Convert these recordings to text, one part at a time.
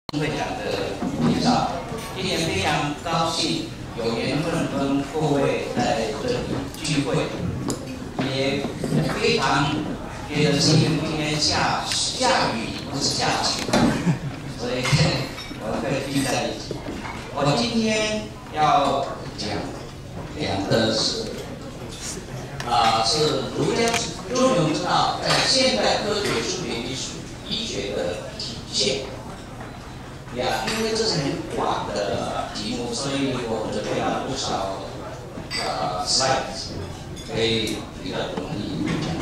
会长的介绍。今天非常高兴有缘分跟各位在这里聚会，也非常觉得今天下雨不是下雪，所以我们可以聚在一起。我今天要讲的是儒家中庸之道在现代科学、数学、医学的体现。因为这是很广的题目，所以我准备了不少slides， 可以比较容易讲。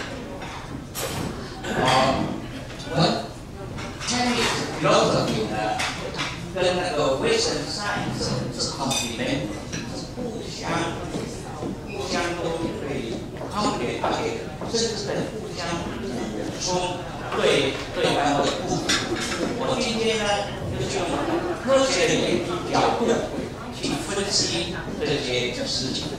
我 chemistry philosophy 呢，跟那个 Western science 是 complement， 互相都可以 complement， 甚至是互相补充对方的不足。我今天呢，就是用科学的研究角度去分析这些事情。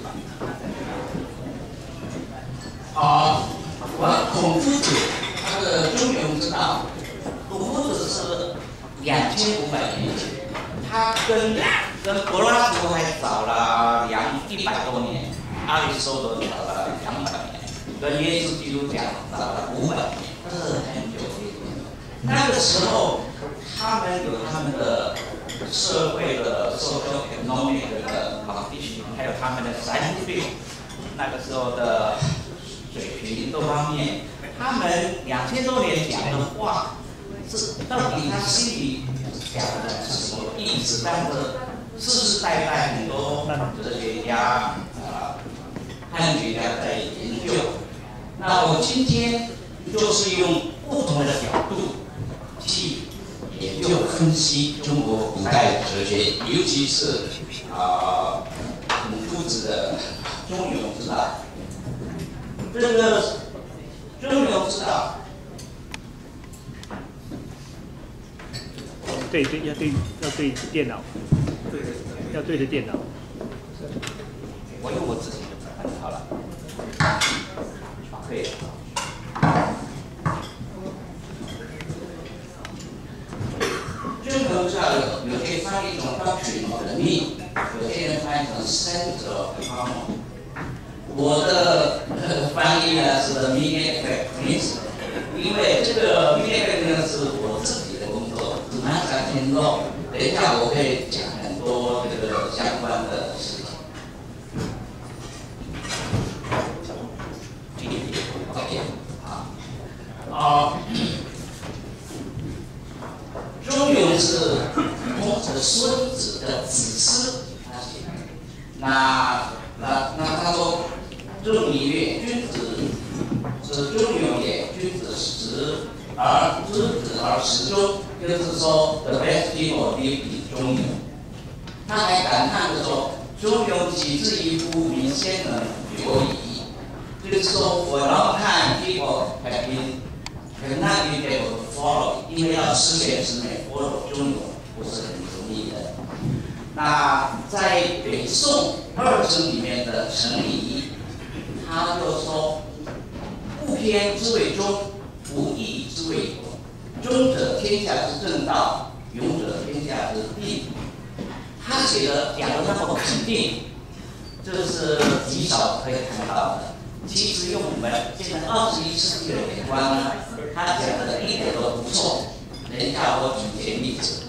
孔夫子他的中庸之道，孔夫子是2500年前，他跟柏拉图还早了100多年，阿里士多德早了200年，跟耶稣基督讲早了500年，这是很久以前。那个时候，他们有他们的社会的 social economic 的 condition， 还有他们的 scientific 那个时候的水平各方面，他们2000多年讲的话，是到底他心里讲的是什么意思？但是世世代代很多哲学家、汉学家在研究。那我今天就是用不同的角度去研究分析中国古代哲学，尤其是孔夫子的中庸之道。这个中庸之道， 要对电脑，要对着电脑。 我用我自己的版本好了，可以。中庸之道有些翻译成 doctrine of the mean， 有些人翻译成 sense of the common。我的翻译呢是 the mean effect principle， 因为这个 mean effect 呢是我自己的工作，只能讲天漏。等一下我会讲很多这个相关的事情。中庸是孙子的子思他写的。那他说：“仲尼曰：君子之中庸也，君子止而知止而实中。”就是说 ，the best people live in 中庸。他还感叹地说：“中庸岂至于乎民先能久矣。”就是说 ，for a long time people have cannot be able to follow， 因为要10年之内 follow 中庸不是很容易的。那在北宋2经里面的程颐，他就说：“不偏之谓中，不义之谓勇。中者天下之正道，勇者天下之必。”他讲的那么肯定，这是极少可以看到的。其实用我们现在21世纪的眼光呢，他讲的一点都不错。等一下我举些例子。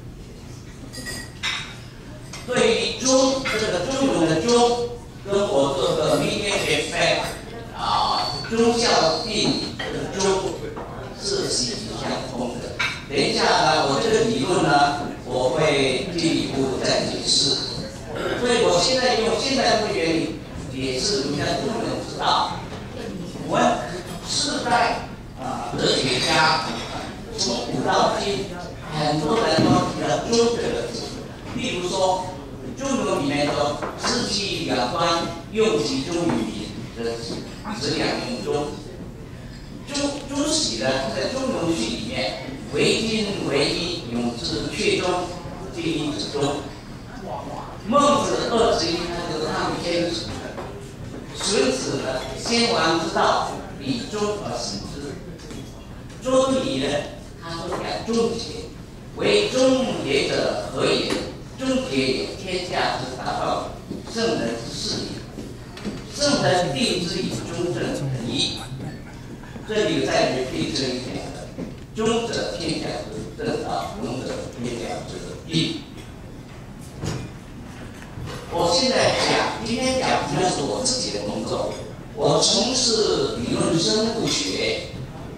对于中这个中庸的中，跟我这个 mean effect 忠孝定理的中是息息相通的。等一下呢，我这个理论呢，我会进一步再解释。所以我现在用现代科学原理解释儒家中庸之道。我们世代哲学家从古到今，很多人都提了中这个字。例如说，中庸里面说“治其两端，用其中于民”的这两用中。朱熹呢，在《中庸序》里面，为今为一，永之阙中，尽一指中。孟子21，他就是让天子。孙子呢，先王之道，以忠而行之。周礼呢，他说讲忠节， 为终结者何也？终结也，天下之大道，圣人之事也。圣人定之以中正义。这里再 repeat 这一点的，中者天下之正道，庸者天下之义。我现在今天讲的是我自己的工作。我从事理论生物学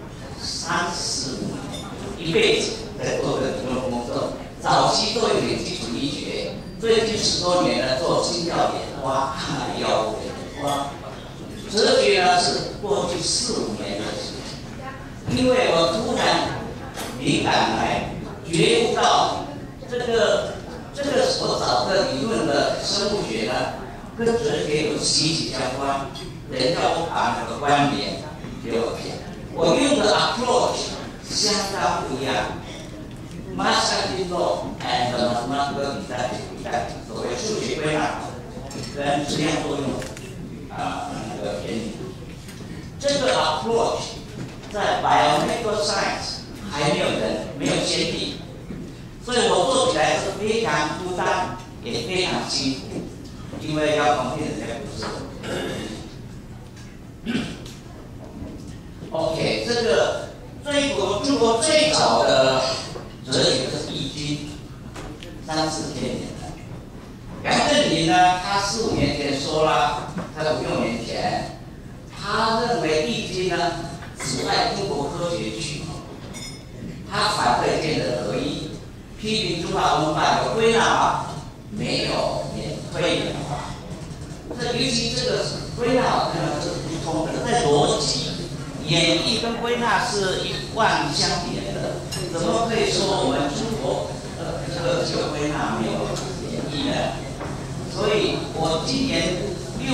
35年，一辈子在做这个理论工作。早期做一点基础医学，最近10多年呢做新药研发、抗癌药物研发。哲学呢是过去4、5年的事情，因为我突然灵感来，觉悟到这个所找的理论的生物学呢，跟哲学有息息相关。人家不把那个观点给我讲，我用的 approach 相当不一样。Mathematical law and mathematical deduction， 所谓数学归纳跟质量作用那个原理，这个 approach 在 biomedical science 还没有先例，所以我做起来是非常孤单，也非常辛苦，因为要旁边人家不是。OK， 这个中国最早的哲学是《易经》，3、4千年了。杨振宁呢，他4、5年前说了，他5、6年前，他认为《易经》呢阻碍中国科学启蒙，他反对天人合一，批评中华文化有归纳法，没有推演法。这尤其这个归纳法是不通的，在逻辑。演绎跟归纳是一贯相连的，怎么可以说我们中国这个只有归纳没有演绎呢？所以我今年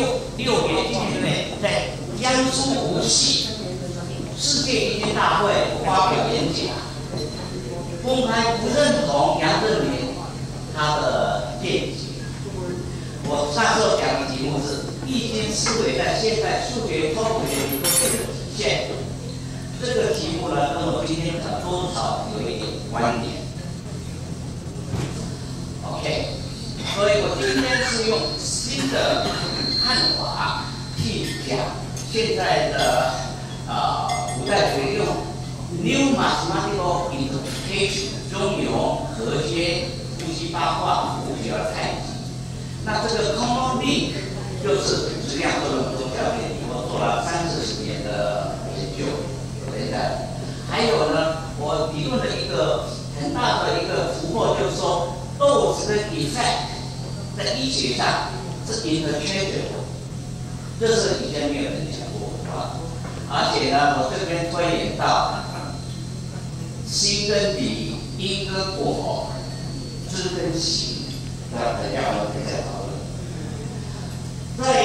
6月今年内在江苏无锡世界易经大会发表演讲，公开不认同杨振宁他的见解。我上次讲的题目是易经思维在现代数学、科学里都可以实现。这个题目呢，跟我今天讲多少有一点关联。OK， 所以我今天是用新的看法去讲现在的古代学用 New Mathematical Interpretation 中庸、和谐、夫妻八卦、五角太极。那这个 Common Link 就是质量作用中效原理，我做了30、40年的研究。还有呢，我提供了一个很大的一个突破，就是说 dose 跟 effect 在医学上是 interchangeable， 这是以前没有人讲过啊。而且呢，我这边推演到心跟理、因跟果、知跟行，等一下我们再讨论。在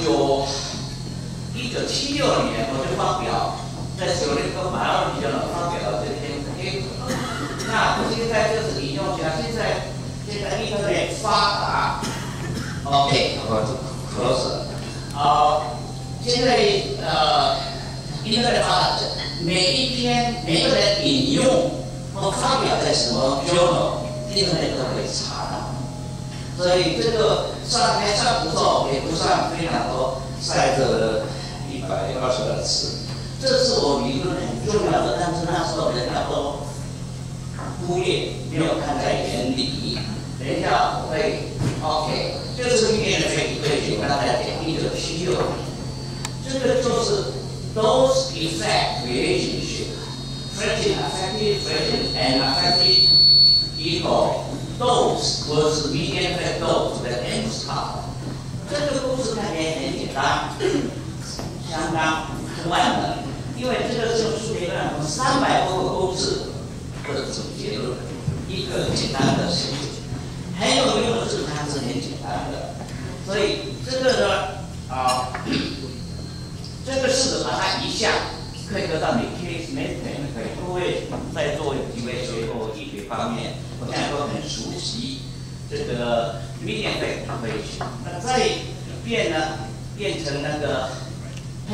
1976年，我就发表。在9年马上比较能发表这篇贴文，那现在就是引用起来，现在 Internet 发达 ，OK， 我咳嗽，现在Internet 发达，每个人引用或发表在什么 journal，Internet 都可以查到，所以这个还算不错，也不算非常多，在这122次。这是我理论很重要的，但是那时候人家都忽略，没有看在眼里。人家会 OK， 就是明年的对，刚才讲1976年，这个就是 dose effect relationship， friction affected friction and affected equal dose was median effect dose 的 M star。这个公式看起来很简单，相当万能。因为这个是数学上300多个公式或者总结论，一个简单的事情，很有用的是它是很简单的，所以这个呢这个式子把它移项，可以得到你 case management， 可以各位在座有几位学过医学方面，我现在都很熟悉这个 median effect equation。那再变成那个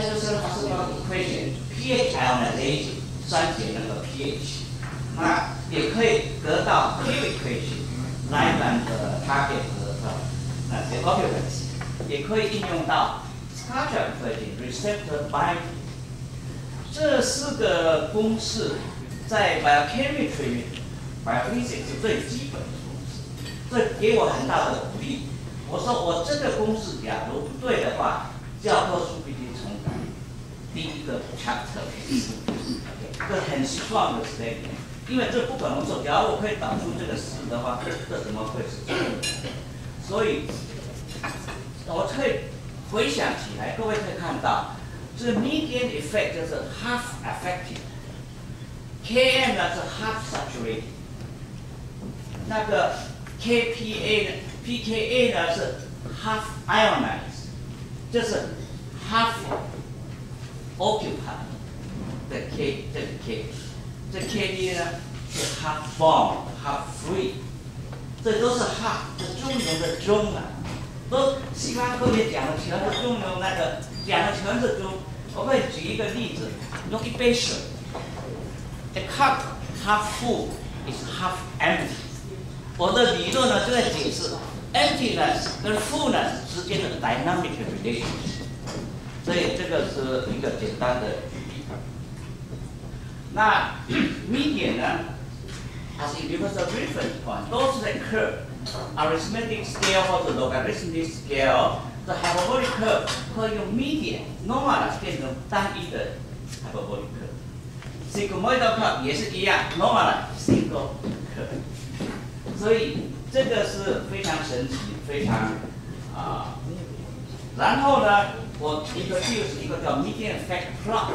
Peterson-Hasselbalch equation。pH ionization 酸碱那个 pH， 那也可以得到 Q equation 来版的 target 和那些 occupancy， 也可以应用到 structure equation receptor binding。这4个公式在 biochemistry、biophysics 是最基本的公式，这给我很大的鼓励。我说我这个公式假如不对的话，教科书必须重改。第一个 chapter， 这很 strong 的 statement， 因为这不可能错。假如我可以导出这个式的话，这怎么会是错的？所以，我可以回想起来，各位可以看到，这个 median effect 就是 half affected，Km 呢是 half saturated， 那个 pKa 呢是 half ionized， 就是 half occupied 的 K， 这个 K， 这 Kb 呢是 half bound、half free， 这都是 half， 这中庸的中啊，都西方科学讲的全是中庸，那个讲的全是中。我可以举一个例子，用一杯水 ，a cup half full is half empty。我的理论呢就在解释 emptiness 跟 fullness 之间的 dynamic relationship。所以这个是一个简单的比喻。那 median 呢，它是 universal reference point， 都是在 curve、arithmetic scale 或者 logarithmic scale。The hyperbolic curve 可以用 median normal 变成单一的 hyperbolic curve。sigmoidal curve 也是一样 normal single curve。所以这个是非常神奇，非常然后呢，我introduce 一个叫 median effect plot。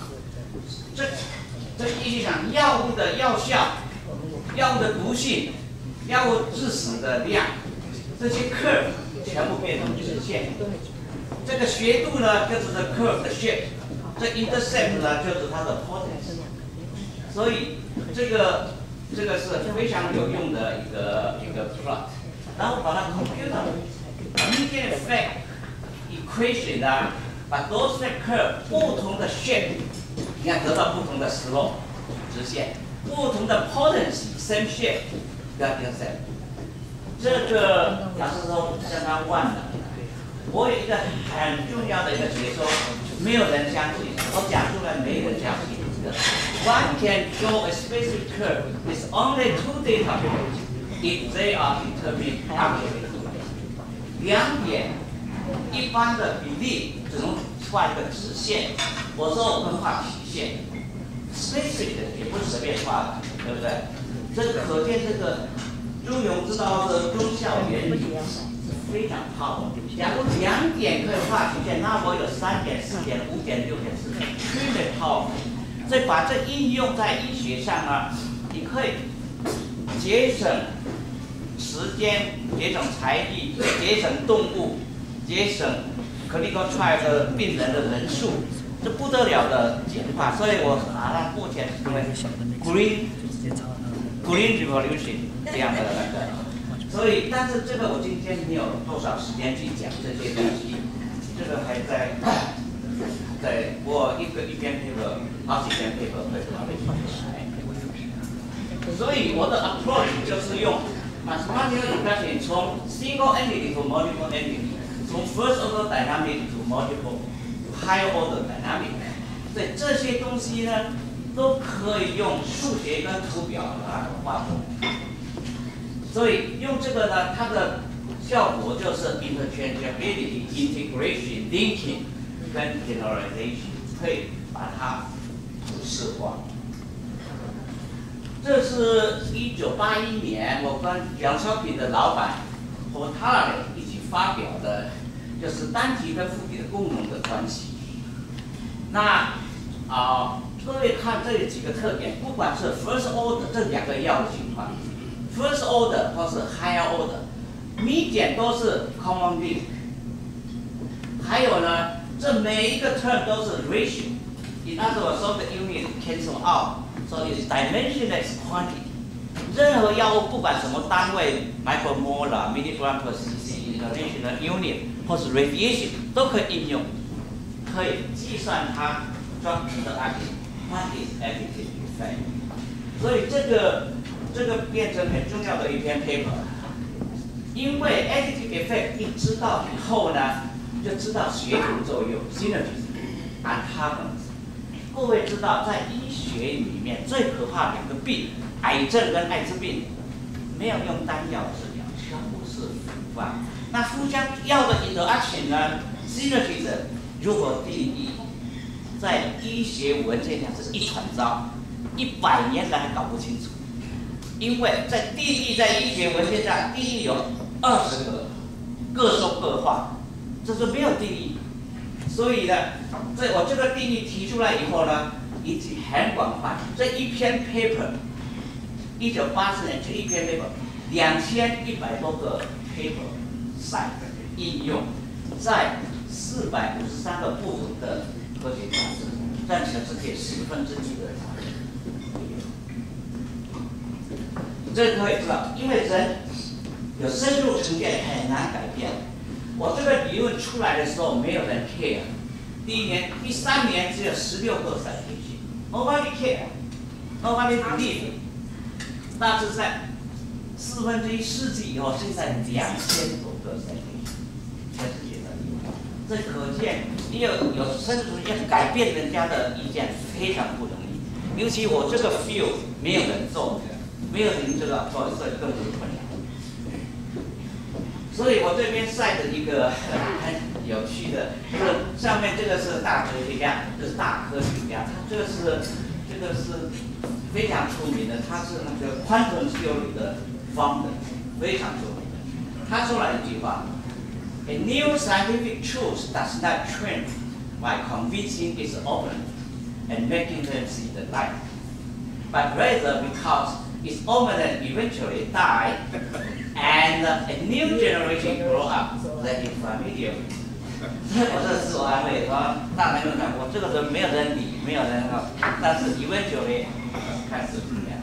这意义上，药物的药效、药物的毒性、药物致死的量，这些 curve 全部变成直线。这个斜度呢，就是这 curve 的 shape， 这 intercept 呢，就是它的 potency。所以这个是非常有用的一个 plot。然后把它 computer median effect equation 呢，把 those curve 不同的 shape， 你看得到不同的 slope 直线，不同的 potency same shape 跟 intercept。这个老师说相当万能。我有一个很重要的一个解说，没有人相信，我讲出来没人相信。One can show a specific curve with only 2 data points if they are determined accurately。2点一般的比例只能画一个直线，我说我们画曲线 ，specific 也不是随便画的，对不对？这可见这个朱永知道的中效原理是非常 powerful。假如2点可以画曲线，那我有3点、4点、5点、6点、4点 ，extremely powerful。所以把这应用在医学上呢，你可以节省时间、节省财力、节省动物、节省 clinical trial 的病人的人数，这不得了的简化。所以我把它目前称为 green revolution 这样的那个。所以，但是这个我今天没有多少时间去讲这些东西，这个还在我一篇 paper， 好几篇 paper 会讨论出来。所以我的 approach 就是用 mathematical regression 从 single entity to multiple entity， 从 first order dynamic to multiple higher order dynamic。所以这些东西呢，都可以用数学跟图表把它画出来。所以用这个呢，它的效果就是 interchangeability、integration、linking 跟 generalization， 可以把它普世化。这是1981年我跟杨超平的老板和他一起发表的，就是单体跟负体的功能的关系。那各位看这几个特点，不管是 first order 这2个要的情况。First order 或是 higher order，median 都是 common link。还有呢，这每一个 term 都是 ratio。In other words, so the unit cancel out, so it's dimensionless quantity。任何药物不管什么单位 ，micromolar、milligram per cc、international unit 或是 radiation 都可以应用，可以计算它 drug interaction，what is additive effect。所以这个这个变成很重要的一篇 paper， 因为 additive effect 一知道以后呢，就知道协同作用 synergies and harmonies。各位知道，在医学里面最可怕两个病，癌症跟艾滋病，没有用单药治疗，全部是复发。那互相药的 interaction 呢 ，synergies 如果定义，在医学文件上是一传招，100年来还搞不清楚。因为在定义在医学文件上定义有20个，各说各话，这是没有定义。所以呢，我这个定义提出来以后呢，已经很广泛。这一篇 paper，1984年这一篇 paper，2100多个 paper site 应用，在453个不同的科学杂志，占全世界1/10的杂志。这可以知道，因为人有深入成见很难改变。我这个理论出来的时候，没有人 care。第1年、第3年只有16个 citation，nobody care，nobody believe。但是在1/4世纪以后，现在2000多个 citation， 全世界的。这可见，你有深入要改变人家的意见非常不容易。尤其我这个 field 没有人做。没有人知道做，所以更是困难。所以我这边晒的一个很有趣的，就是上面这个是大科学家，这是大科学家，他这个是非常出名的，他是那个quantum theory的 founder， 非常出名的。他说了一句话 ：“A new scientific truth does not trend by convincing its opponent and making them see the light, but rather because its opponent eventually die, and a new generation grow up that is familiar with。”我这自我安慰，说大人们讲，我这个人没有人理，没有人但是 eventually 开始怎么样？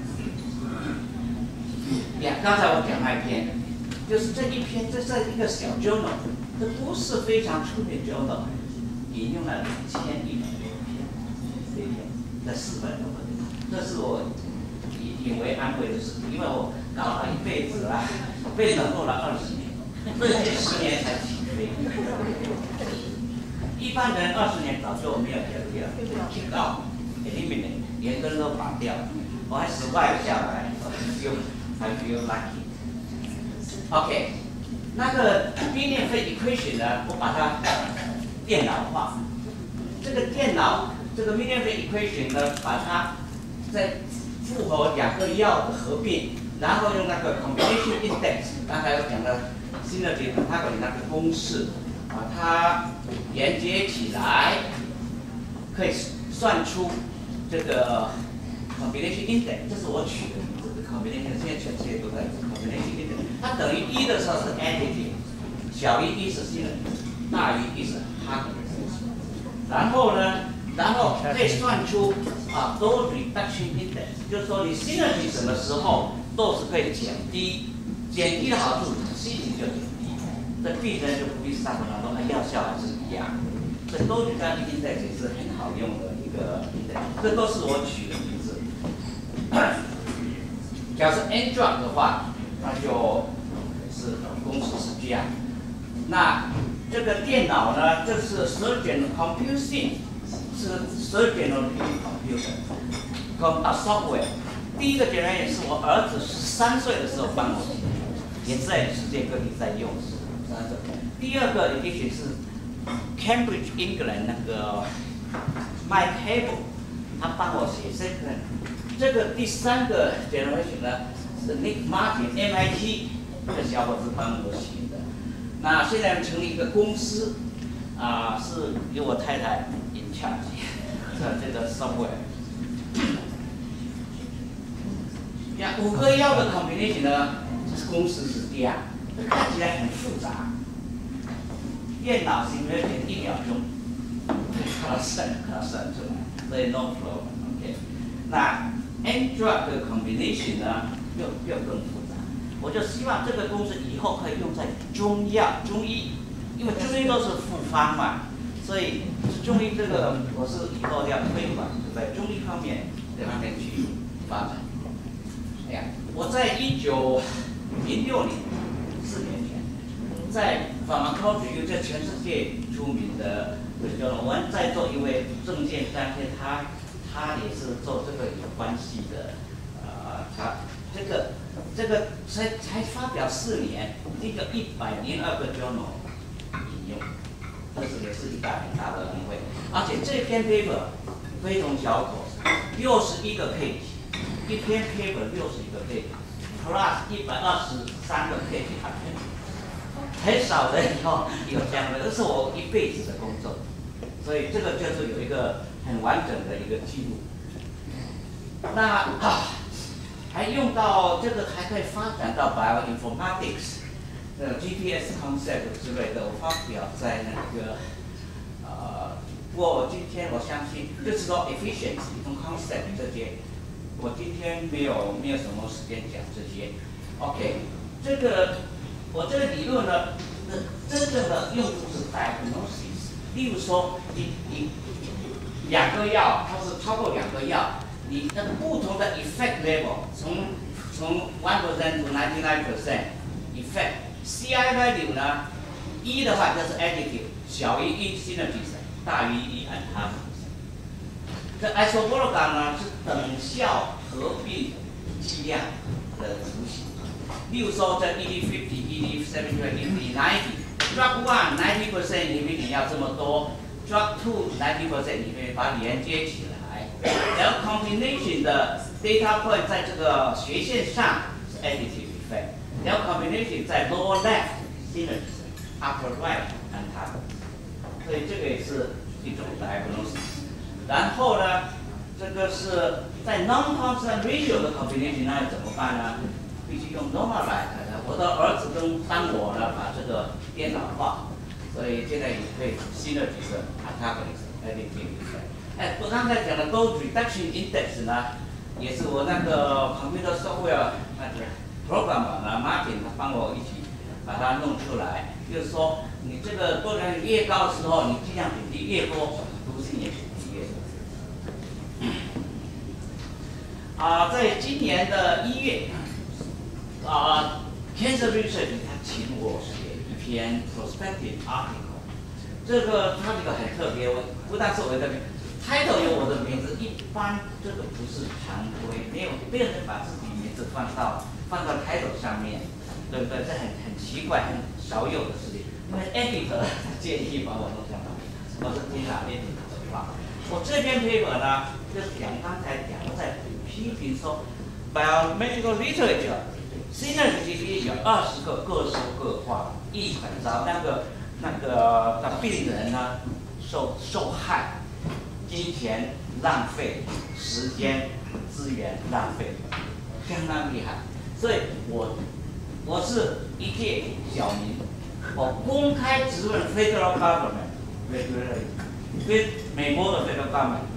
刚才我讲那一篇，就是这一篇，这是一个小 journal， 这不是非常出名 journal， 引用了2100多篇，这篇在400多个，这是我以为安慰的事情，因为我搞了一辈子啊，被冷落了20年，最近10年才起飞。一般人20年早就没有掉掉 ，kick out eliminate， 连根都拔掉，我还survive下来，I feel lucky。OK， 那个边缘费 equation 呢，我把它电脑化。这个电脑这个边缘费 equation 呢，把它在复合2个药的合并，然后用那个 combination index， 刚才我讲的 synergy， 它有那个公式，把它连接起来，可以算出这个 combination index， 这是我取的名字 combination， 现在全世界都在 combination index， 它等于1的时候是 additive， 小于1是 synergy， 大于1是 harmonies， 然后可以算出dose reduction index， 就是说你 synergy 什么时候 dose 可以减低，减低的好处 C 型就减低，这病人就不必上了，说药效还是一样。这 dose reduction index 也是很好用的一个 index， 这都是我取的名字。假设 n drug 的话，那就是公式是这样。那这个电脑呢，这是 surgeon computing。是 surgeon computer software， 第1个 generation 是我儿子13岁的时候帮我写的，也在世界各地在用。第2个 edition 是 Cambridge England 那个 Mike Hable， 他帮我写 second。这个第3个 generation 呢是 Nick Martin MIT 这个小伙子帮我写的。那现在成立一个公司，是由我太太 in charge 这个 software。5个药的 combination 呢，公式是这样，这看起来很复杂。电脑simulation 1秒钟，看到算出来，所以 no problem。OK， 那 n drug 的 combination 呢，又更复杂。我就希望这个公式以后可以用在中医，因为中医都是复方嘛，所以中医这个我是以后要推广，在中医方面去发展。这样。 我在1906年，4年前，在 Pharmacology 这全世界出名的我们在座一位证券专家，他也是做这个有关系的，他这个才发表4年，已经有102个 journal 引用，这是也是一大很大的恩惠。而且这篇 paper 非同小可，61个 page， 一篇 paper 61个 page plus 123个 page， 很少人有这样的，这是我一辈子的工作，所以这个就是有一个很完整的一个记录。那还用到这个还可以发展到 bioinformatics， GPS concept 之类的，我发表在那个不过我今天我相信就是说 efficiency 跟 concept 这些，我今天没有什么时间讲这些。OK， 我这个理论呢，真正的用途是 diagnosis。例如说，你2个药，它是超过2个药，你的不同的 effect level， 从 1% to 99% effect。CI value 呢，1的话就是 additive， 小于1 synergism， 大于1 antagonism。这 isoprogram 呢是等效合并剂量的图形。例如说，这 ED50、ED70、ED90，Drug 1 90% 里面你要这么多 ，Drug 2 90% 里面把连接起来，然后 combination 的 data point 在这个斜线上是 additive effect， 然后 combination 在 lower left synergism，upper right antagonism， 所以这个也是一种 diagnosis。然后呢，这个是在 non-constant ratio 的 combination 那怎么办呢？必须用 normalize。我的儿子当我呢把这个电脑化，所以现在也可以 synergism antagonism additive effect。我刚才讲的 dose reduction index 呢，也是我那个 computer software 那个 programmer 呢 Martin 他帮我一起把它弄出来，就是说你这个多量越高的时候，你剂量比例越多，毒性也比例越多。在今年的1月。Cancer Research 他请我写一篇 prospective article， 这个很特别，不但是我的 title 有我的名字，一般这个不是常规，没有人把自己名字放到 title 上面，对不对？这很奇怪，很少有的事情。因为 editor 建议把我弄上来，我是听了 editor 的话。我这篇 paper 呢，就是讲刚才讲我在批评说 biomedical literature。Synergy 有20个，各说各话，一很糟。那个病人呢，受害，金钱浪费，时间资源浪费，相当厉害。所以我是一介小民，我公开质问 Federal Government， 跟美国的 Federal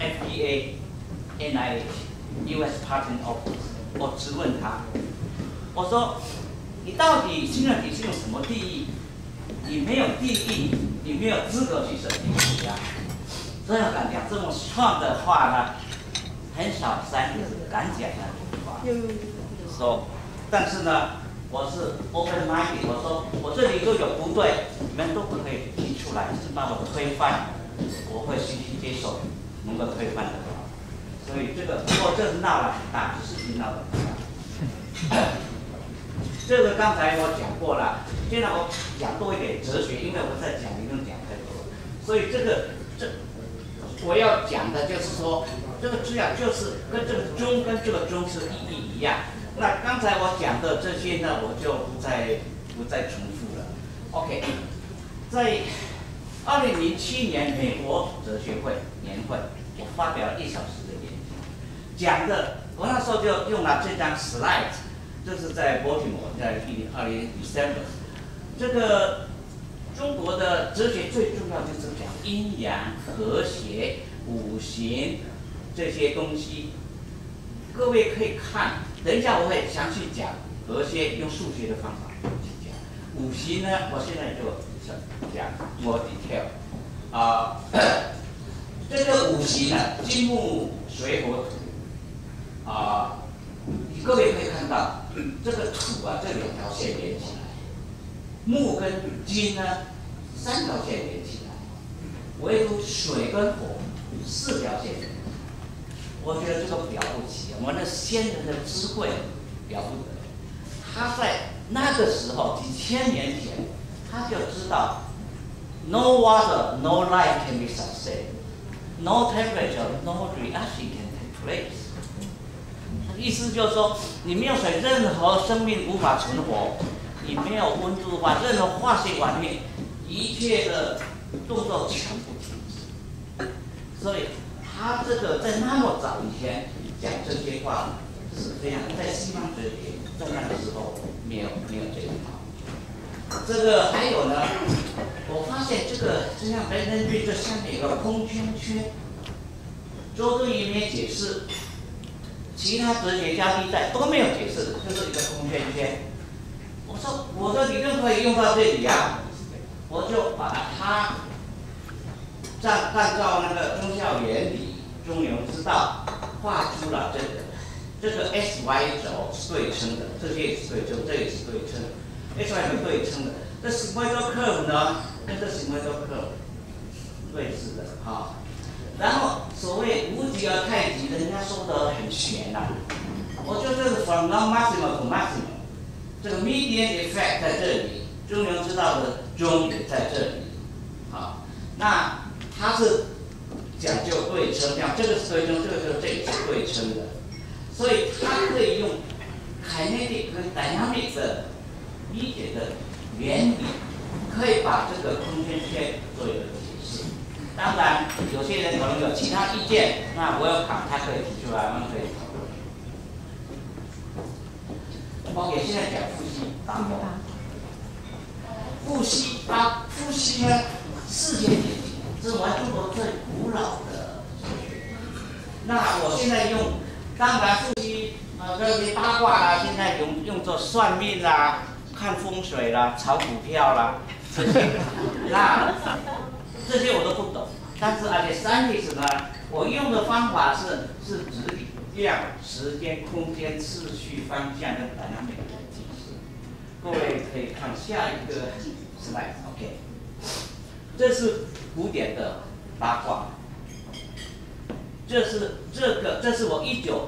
Government、FDA、NIH、US Patent Office， 我质问他。我说，你到底Synergy是用什么定义？你没有定义，你没有资格去审定人家。所以我敢讲这么创的话呢，很少3个字敢讲那句话。说，但是呢，我是 open minded， 我说我这里都有不对，你们都不可以提出来，是把我推翻，我会虚心接受，能够推翻的话。所以不过这是闹了很大，事情闹得很大。这个刚才我讲过了，现在我讲多一点哲学，因为我在讲理论讲太多，所以我要讲的就是说，这个资料就是跟这个中是意义一样。那刚才我讲的这些呢，我就不再重复了。OK， 在2007年美国哲学会年会，我发表了1小时的演讲，讲的我那时候就用了这张 slide。这是在 Baltimore， 在20年 December。这个中国的哲学最重要就是讲阴阳、和谐、五行这些东西。各位可以看，等一下我会详细讲和谐，用数学的方法去讲。五行呢，我现在就讲 more detail。这个五行呢，金木水火土。各位可以看到。 这个土啊，这2条线连起来，木跟金呢3条线连起来，唯独水跟火4条线。我觉得这个了不起，我们的先人的智慧了不得。他在那个时候几千年前，他就知道 ，no water, no life can be sustained, no temperature, no reaction can take place。意思就是说，你没有水，任何生命无法存活；你没有温度的话，任何化学反应，一切的动作全部停止。所以，他这个在那么早以前讲这些话，是非常在西方哲学在那个时候没有这一套。这个还有呢，我发现这个就像白人对这下面有个空圈圈，周敦颐没解释。其他哲学家历代都没有解释，就是一个空圈圈。我说我的理论可以用到这里啊，我就把它按照那个中效原理、中庸之道画出了这个 x y 轴是对称的，这些也是对称，这也是对称 ，x y 是对称的。这 symmetrical curve 呢，跟这 symmetrical curve 对峙的啊。然后所谓无极而太极，人家说的很玄呐、我就这个 from non-maximum to maximum， 这个 median effect 在这里，中庸之道的中也在这里，好，那它是讲究对称，像这个是对称，这也是对称的，所以它可以用 kinetic 跟 dynamic 的理解的原理，可以把这个空间圈做一个解释。当然，有些人可能有其他意见，那我有卡，他可以提出来，我们可以讨论。OK， 现在讲伏羲八卦。伏羲呢，4000年前，这是我们中国最古老的哲学。那我现在用，当然伏羲这些八卦啦，现在用作算命啦、看风水啦、炒股票啦这些，那。这些我都不懂，但是而且scientist呢，我用的方法是质量、时间、空间、次序、方向跟dynamic的解释。各位可以看下一个 slide，OK， 这是古典的八卦，这是我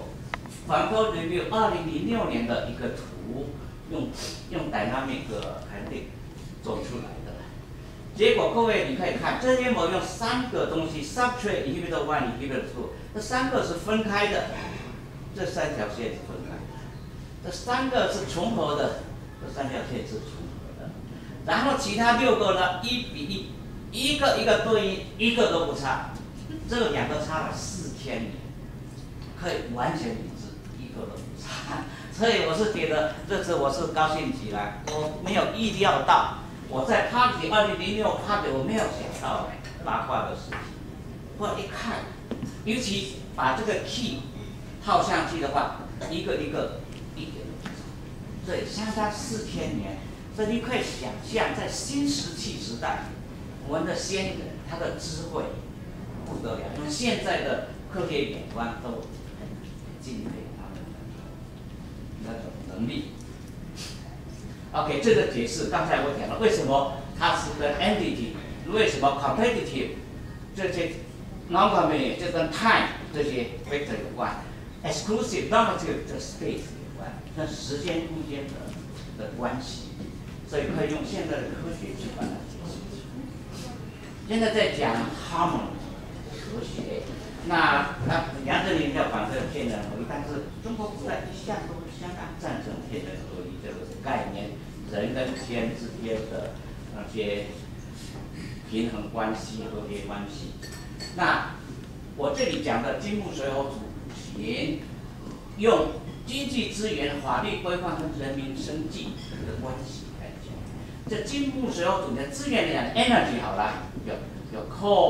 Foucault Review 2006年的一个图，用dynamic 肯定做出来的。结果各位你可以看，这边我用3个东西 substrate inhibitor 1 inhibitor 2，这3个是分开的，这3条线是分开的，这3个是重合的，这3条线是重合的，然后其他6个呢1比1，一个对应，一个都不差，这个2个差了4000年，可以完全一致，一个都不差，所以我是觉得这次我是高兴起来，我没有意料到。我在 Party 2006 Party 我没有想到八卦的事情，后来一看，尤其把这个 key 套上去的话，一点都不少，所以相差4000年，所以你可以想象在新石器时代，我们的先人他的智慧不得了，因为现在的科学眼光都很敬佩他们的那种能力。OK， 这个解释刚才我讲了，为什么它是跟 entity， 为什么 competitive 这些 non-competitive 这跟 time 这些 vector 有关 ，exclusive normative 这 space 有关，跟时间空间的关系，所以可以用现在的科学去把它解释。现在在讲 harmony 和谐，那杨振宁要反对天人合一，但是中国古代一向都是相当赞成天人合一这个概念，人跟天之间的那些平衡关系、和谐关系。那我这里讲的金木水火土行，用经济资源、法律规范跟人民生计的关系来讲，这金木水火土的资源来讲 ，energy 好了，有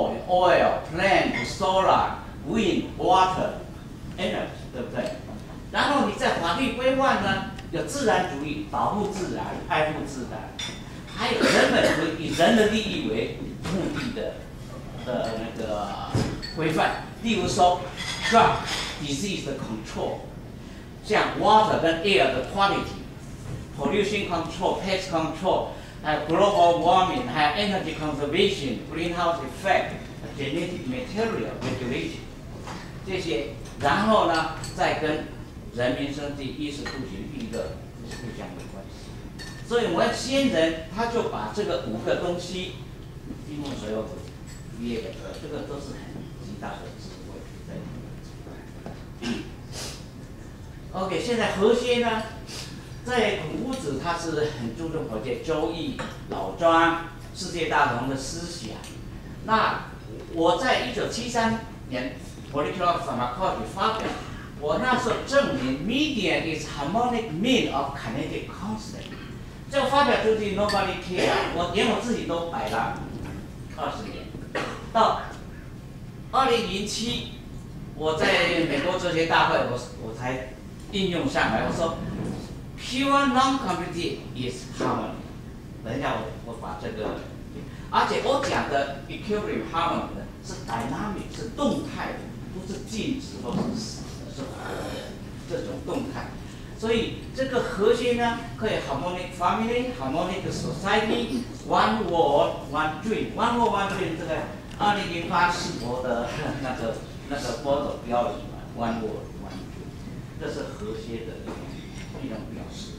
coal、oil、plant、solar、wind、water、energy， 对不对？然后你在法律规范呢，有自然主义，保护自然、爱护自然，还有人本主义，以人的利益为目的的那个规范，例如说 drug disease 的 control。 像 water 跟 air 的 quality、pollution control、pest control， 还有 global warming， 还有 energy conservation、greenhouse effect、genetic material regulation 这些，然后呢，再跟人民生计、衣食住行、娱乐是互相的关系。所以我们先人他就把这个5个东西一目所有列的，这个都是很极大的智慧在里面。OK， 现在和谐呢，在孔夫子他是很注重和谐，《周易》、老庄、世界大同的思想。那我在1973年 Political Pharmacology 发表，我那时候证明 median is harmonic mean of kinetic constant。这个发表出去 nobody care， 我连我自己都摆了20年。到2007，我在美国哲学大会，我才应用上来。我说 pure non-competitive is harmony。等一下我把这个，而且我讲的 equilibrium harmony 呢是 dynamic， 是动态的，不是静止或是死的，是活的这种动态。所以这个和谐呢，可以 harmonic family、harmonic society、one world、one dream。one world、one dream 这个2008世博的那个 model 标语嘛 ，one world、one dream， 这是和谐的一种表示。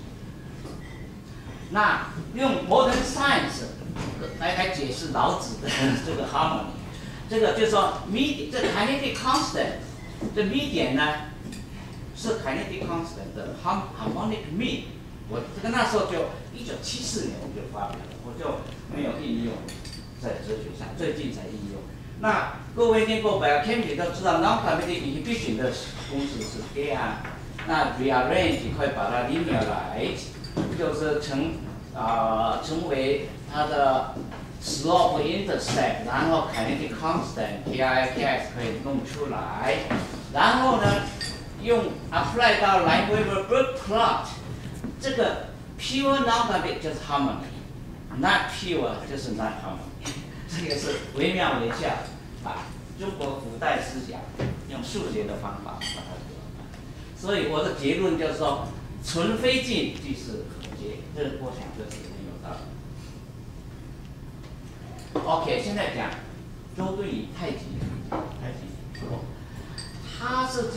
那用 modern science 来解释老子的这个 harmony， 这个就是说 这 kinetic constant 这 median 呢是 kinetic constant 的 harmonic mean。我这个那时候就1974年我就发表了，我就没有应用在哲学上，最近才应用。那各位念过 biochemistry 都知道 non-kinetic inhibition 的公式是这样。那 rearrange 可以把它 linearize， 就是成为它的 slope intercept， 然后 kinetic constant Ki、Kx 可以弄出来，然后呢用 apply 到 Lineweaver-Burke plot， 这个 pure non-kinetic 就是 harmony，not pure 就是 not harmony， 这个是惟妙惟肖，把中国古代思想用数学的方法把它做到。所以我的结论就是说，纯非静即是和谐，这我想这是很有道理。OK， 现在讲周敦颐太极，他是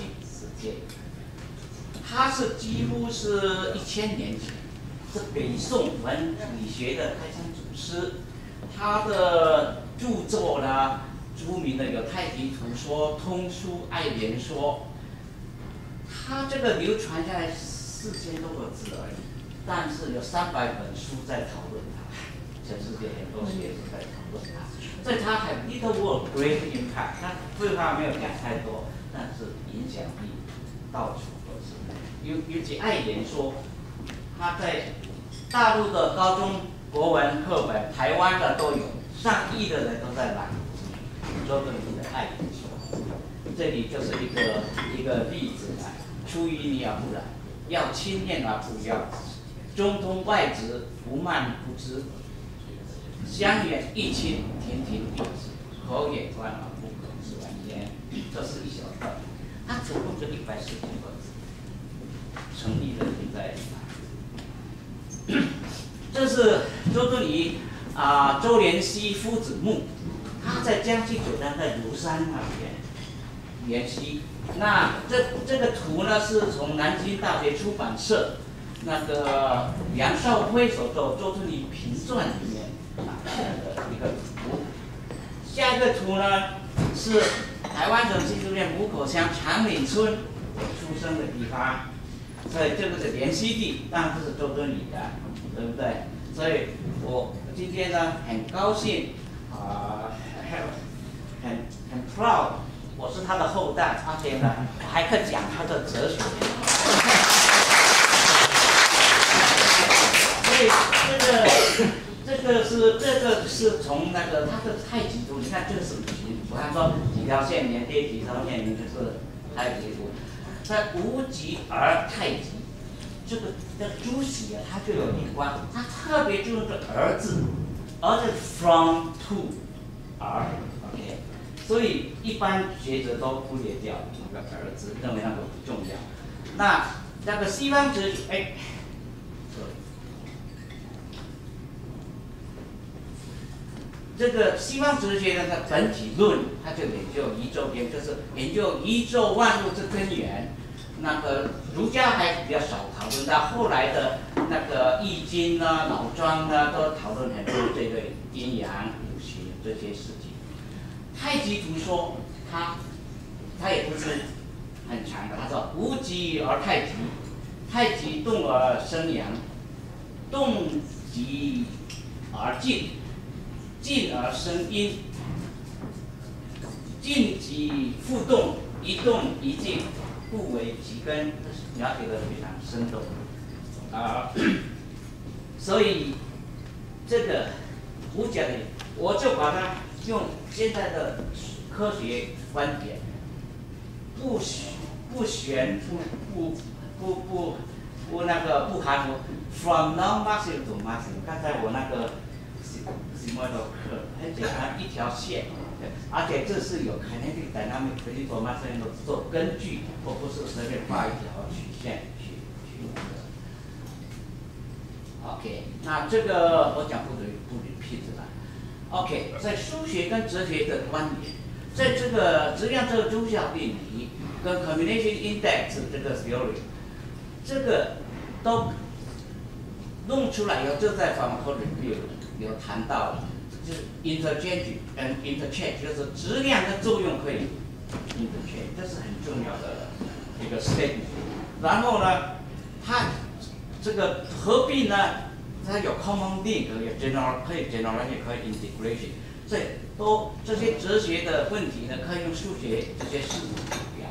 几乎是1000年前，是北宋文理学的开山祖师。他的著作呢，著名的有《太极图说》《通书》《爱莲说》。他这个流传下来4000多个字而已，但是有300本书在讨论它，全世界很多学者在讨论它，所以他很 little word great impact。他废话没有讲太多，但是影响力到处都是。尤其爱莲说，他在大陆的高中国文课本，台湾的都有，上亿的人都在朗读周敦颐的爱莲说。这里就是一个例子啊。出淤泥而不染，要清验而不妖，中通外直，不慢不知，香远益清，亭亭玉质，口也观而不可知完焉。这是一小段，它总共就140个字，诚意的停在里面。这是周敦颐周濂溪夫子墓，他在江西九江在庐山那边。濂溪，那这个图呢是从南京大学出版社那个梁少辉所做《周敦颐评传》里面拿出来的一个图。下一个图呢是台湾省新竹县湖口乡长岭村我出生的地方，所以这个是濂溪地，当然这是周敦颐的，对不对？所以我今天呢很高兴很 proud。我是他的后代，而且呢，我还可以讲他的哲学。所以这个是从那个他的太极图，你看这个是我刚说几条线连接几条线，就是太极图。在无极而太极，这个朱熹他就有一关，他特别注重这儿字，儿是 from to 儿 ，OK。所以一般学者都忽略掉那个儿子，认为那个不重要。那那个西方哲学，这个西方哲学的它本体论，它就研究宇宙篇，就是研究宇宙万物之根源。那个儒家还比较少讨论，到后来的那个易经呢、老庄呢，都讨论很多这个阴阳五行这些事情。太极图说他也不是很强的，他说无极而太极，太极动而生阳，动极而静，静而生阴，静极复动，一动一静。故为其根，描写的非常生动所以这个儒家的，我就把它用现在的科学观点，不玄不那个不含糊 ，from non-Marxism to Marxism。刚才我那个什么的课很简单，一条线。而且这是有 kinetic dynamic physical Marxism 做根据，而不是随便画一条曲线去那个。OK， 那这个我讲不 repeat 了。OK， 在数学跟哲学的观点，在这个质量这个抽象定理跟 combination index 这个 theory， 这个都弄出来以后，就在 pharmacology review 有谈到了。就是 interchange and interchange， 就是质量的作用可以 interchange， 这是很重要的一个 statement。然后呢，它这个合并呢，它有 common link， 有 generalization， 可以 integration， 所以都这些哲学的问题呢，可以用数学这些事物去表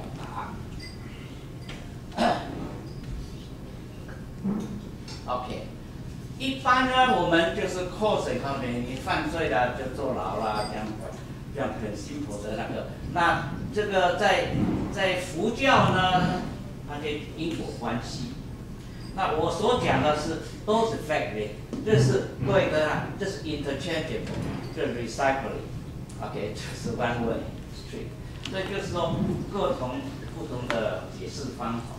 达。OK。一般呢，我们就是 cause 方面，你犯罪了就坐牢了，这样很辛苦的那个。那这个在佛教呢，它就因果关系。那我所讲的是都是 fact， 这是各位的，这是 interchangeable， 这是 recycling，OK， 这是 one way street。所以就是说不同的解释方法。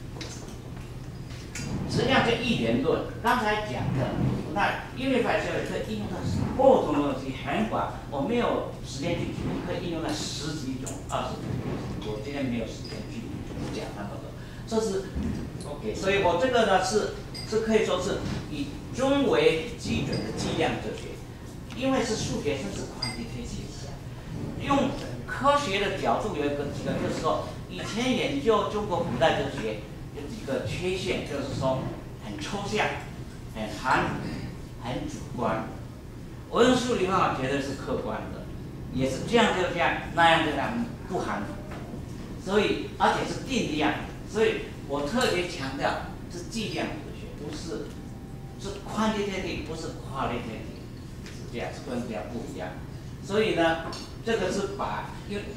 质量跟一元论，刚才讲的那 unified theory 可以应用到不同的东西很广，我没有时间去举例，可以应用到10几种、20种，我今天没有时间去讲那么多。这是 OK， 所以我这个呢是可以说是以中为基准的计量哲学，因为是数学，甚至 quantitative， 用科学的角度有一个就是说，以前研究中国古代哲学。有几个缺陷，就是说很抽象、很含糊、很主观。我用数理方法绝对是客观的，也是这样就这样，那样就那样，不含糊。所以而且是定量，所以我特别强调是计量哲学，不是 quantitative， 不是 qualitative， 是这样，是跟这样不一样。所以呢，这个是把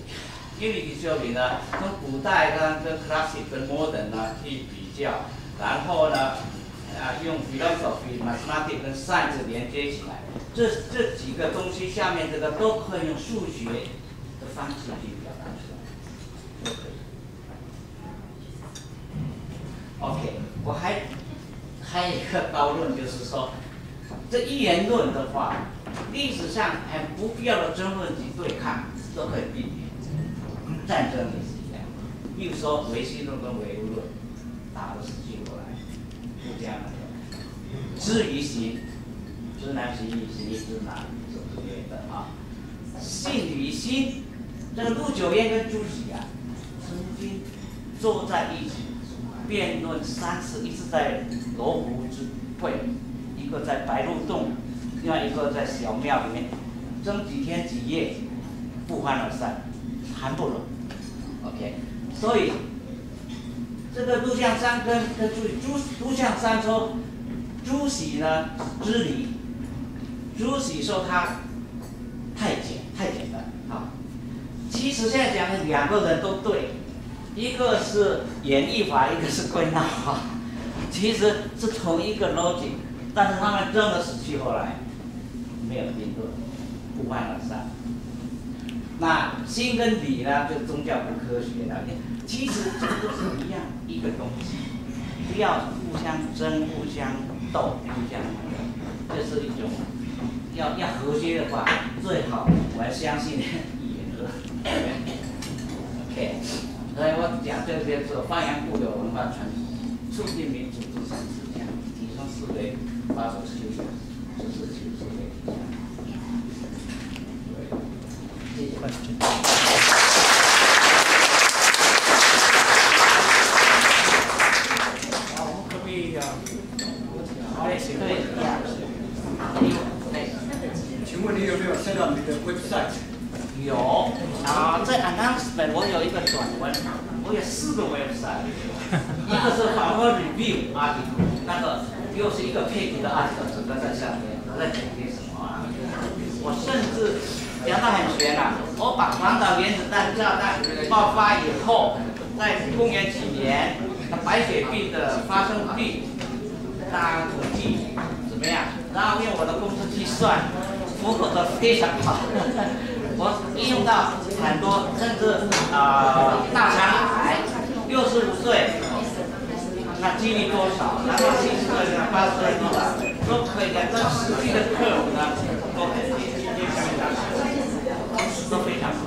Unity theory 呢，从古代跟 classic 跟 modern 呢去比较，然后呢，用 philosophy、mathematics 跟 science 连接起来，这几个东西下面这个都可以用数学的方式去表达出来，都可以。OK， 我还有一个高论，就是说，这一元论的话，历史上很不必要的争论及对抗都可以避免。战争也是一样，比如说唯心论跟唯物论打得死去活来，不这样的。知与行，知难行易，行易知难，是不对的啊。信与心，这个陆九渊跟朱熹啊，曾经坐在一起辩论3次，一次在罗湖之会，一个在白鹿洞，另外一个在小庙里面，争几天几夜，不欢而散。谈不拢 ，OK， 所以这个陆象山跟陆象山说，朱熹呢知礼，朱熹说他太简单啊。其实现在讲的2个人都对，一个是演绎法，一个是归纳法，其实是同一个 logic， 但是他们争得死去活来，没有定论，不欢而散。那心跟理呢，就宗教不科学了。其实这个都是一样一个东西， 不要互相争、互相斗、互相这是一种要和谐的话，最好我还相信言和。OK， 所以我讲这些是发扬固有文化传统，促进民主自强自强，提升思维，发展修养，这是其实会影响。谢谢。 请问你有没有set up你的 website？ 有啊，在 announcement 我有一个短文，我有4个 website， 一个是访问 review article， 那个又是一个 page 的 article， 整个在下面，我在讲些什么啊？我甚至讲到很玄啊，我把广岛原子弹炸弹爆发以后，在公元几年，白血病的发生率，大家统计怎么样？然后用我的公式计算，符合的非常好。我应用到很多，甚至大肠癌，65岁，那几率多少？然后70岁、80岁多少？都可以的，这实际的课呢，都很接相当，都非常好。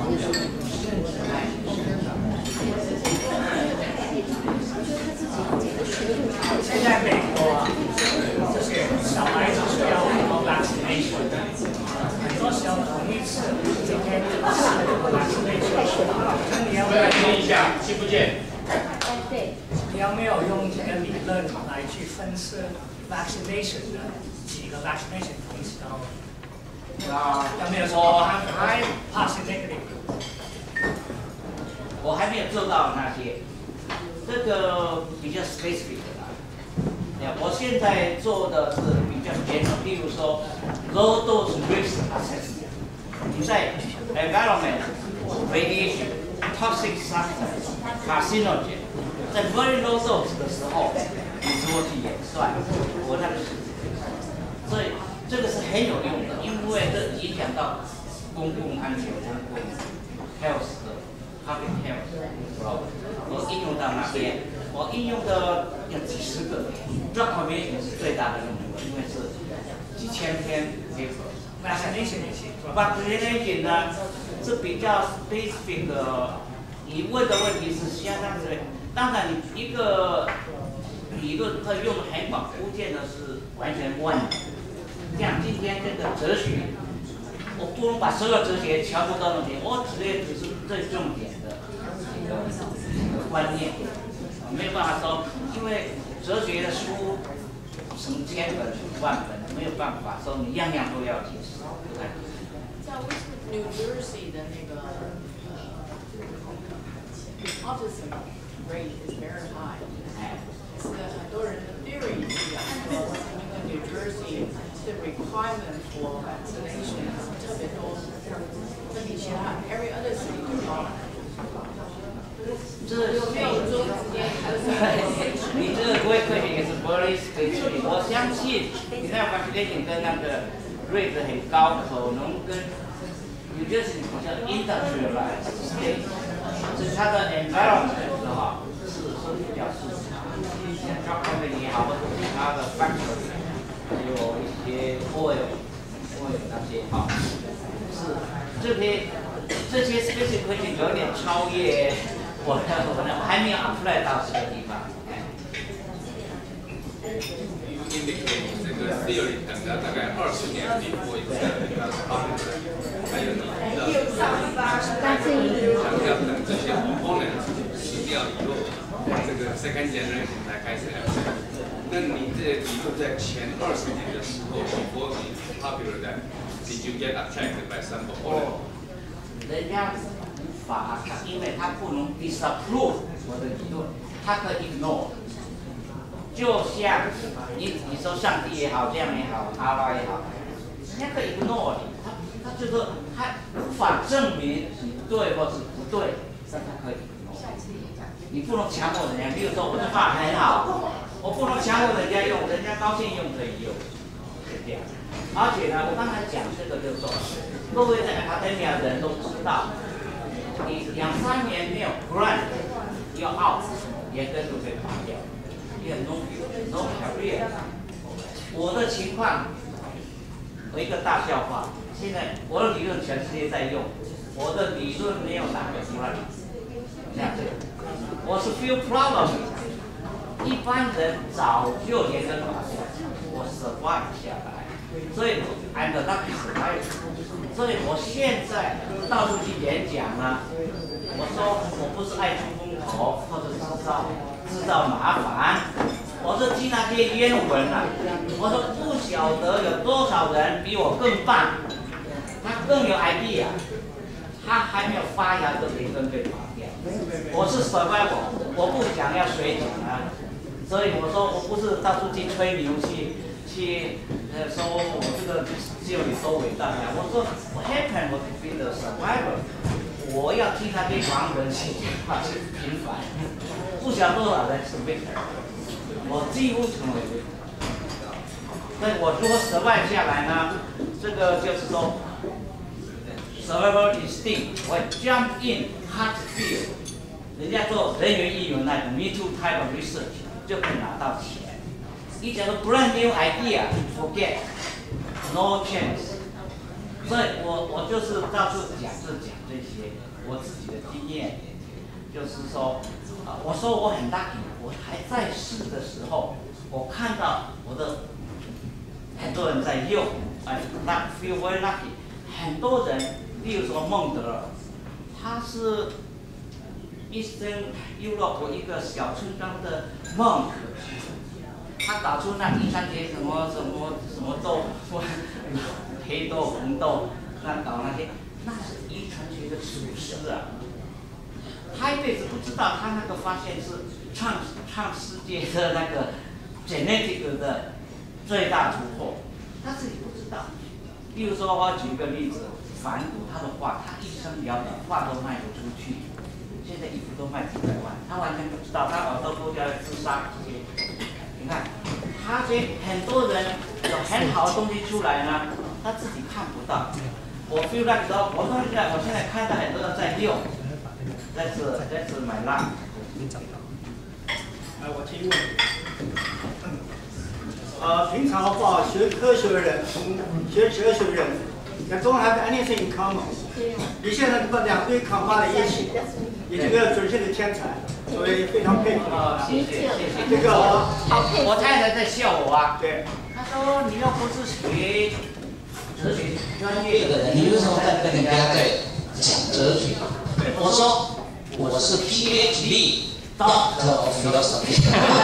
现在美国这些小孩子需要很多 vaccination， 很多时候同一次今天4个 vaccination， 那你要不要听一下？听不见？对。你有没有用这个理论来去分析 vaccination 的几个 vaccination 同时都？有没有说 high positive negative？ 我还没有做到那些，这个比较 specific 的啦。我现在做的是比较general，例如说 low dose risk assessment， 你在 environment radiation toxic substance carcinogen， 在 very low dose 的时候，你如何去演算我那个是，所以这个是很有用的，因为这影响到公共安全、公共 health 的。public health， 我应用到那边，我应用的有几十个 ，drug convention 是最大的用途，因为是几千篇 paper。vaccination 也行 ，vaccination 呢是比较 specific 的，你问的问题是相当之，当然你一个理论可以用的很广，不见得是完全万能。像今天这个哲学。我不能把所有哲学全部都弄进，我只是最重点的一个观念，没有办法说，因为哲学的书成千本、万本，没有办法说你样样都要解释。 像 New Jersey 的那个autism rate is very high， 是很多人的 theory 是说，因为 New Jersey 的 requirement for vaccination 特别多，那比其他 every other city 都高。 这没有中间，你这个规规定也是 very specific。我相信你那 vaccination 跟那个 rate 很高，可能跟有些是比较 industrialized state， 是它的 environment 的话是比较适合，像 drug company 也好，或者其他的 factory， 还有一些 oil 那些哈，是这些 specific 有点超越我还没有 apply 到这个地方。 indicate 这个 theory 等到大概20年before it's popular， 还有你的强调等这些 component 死掉以后，这个 second generation 才开始 apply。那你这理论在前20年的时候 before it's popular 的 ，did you get attracted by some component？ 人家无法，因为他不能 disapprove 我的理论，他可以 ignore。就像你说上帝也好，这样也好，阿拉也好，人家可以 ignore 你，他就说他无法证明你对或是不对，但他可以 ignore。你不能强迫人家，比如说我的话很好，我不能强迫人家用，人家高兴用可以用，是这样。而且呢，我刚才讲这个就是说，各位在 academia 的人都知道，你2、3年没有 grant 要 out， 研究就被拔掉。 也 no career。我的情况有一个大笑话，现在我的理论全世界在用，我的理论没有哪个出来。这样，我是 feel proud of it。一般人早就连根拔起来，我 survive 下来，所以 I'm the lucky survivor。所以我现在到处去演讲啊，我说我不是爱出风头或者制造麻烦，我是听那些冤魂啊，我说不晓得有多少人比我更棒，他更有 idea， 他还没有发芽就连根被拔掉。我是 survivor， 我不想要水讲啊，所以我说我不是到处去吹牛去说我这个只有你多伟大呀！我说我 happen 我 to be the survivor， 我要替那些亡人去平反，不晓得多少人是 victor， 我几乎成为 victor。所以我如何 survive 下来呢？这个就是说 survival instinct， 我 jump in hard field， 人家做人员应用那种 me too type of research 就可以拿到钱。一讲到 brand new idea， forget no chance。所以我就是到处讲这些我自己的经验，就是说，我说我很 lucky， 我还在世的时候，我看到我的很多人在用，feel very lucky。很多人，例如说孟德尔，他是 Eastern Europe 一个小村庄的 monk。他搞出那第三节什么豆，黑豆、红豆，那搞那些，那是遗传学的厨师啊。他一辈子不知道，他那个发现是创世界的那个 genetic 的最大突破，他自己不知道。例如说，我举一个例子，梵谷他的画，他一生潦倒，画都卖不出去，现在衣服都卖几百万，他完全不知道，他耳朵脱掉自杀这些。你看，他这很多人有很好的东西出来呢，他自己看不到。我 feel like 说，我现在看到很多人在用，that's my luck。 我提问。平常的话，学科学的人，学哲学的人，they don't have anything in common。你现在把两堆扛放在一起，你这个准确的天才。所以非常佩服谢谢。 这个我太太在笑我啊。 对。 她说你又不是学哲学专业的人， 你为什么在跟人家在讲哲学？我说我是 PhD Doctor of Philosophy。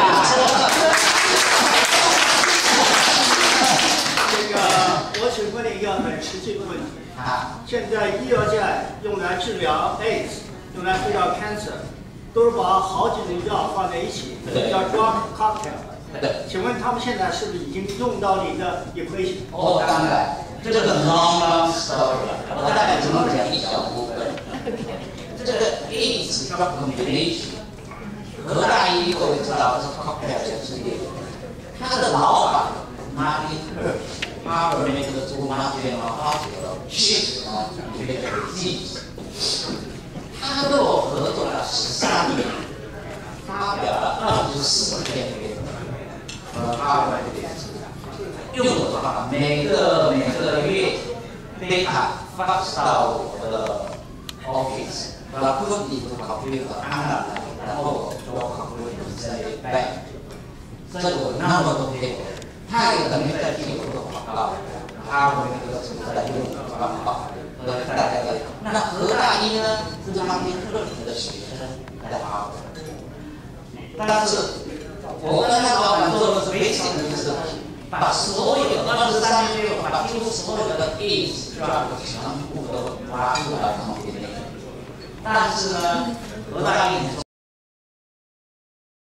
这个我请问你一个很实际的问题。现在医药界用来治疗 AIDS， 用来治疗 cancer。都是把好几种药放在一起，叫 drug cocktail。请问他们现在是不是已经用到你的 equation？ 哦，当然，这个 long story， 我大概只能讲一小部分。这个 AIDS drug combination， 何大一各位知道是 cocktail 全世界，他的老板马丁克，哈佛那个做马丁哈佛 chief 啊，这个记者。他跟我合作了13年，发表了24篇论文，和哈佛的电视上，用我的方法，每个月data fax 到我的 office， 把 put into computer analyze， 然后做 conclusion send it back。所以我那么多篇，他也等于在替我做广告，哈佛那个是在用我的方法。大家了解，那何大一呢是马丁克的学生，在哈佛。但是我跟那老板做的是非常的事，把所有23年内把几乎所有的 AIDS drug 全部都挖出来 combination。但是呢，何大一很聪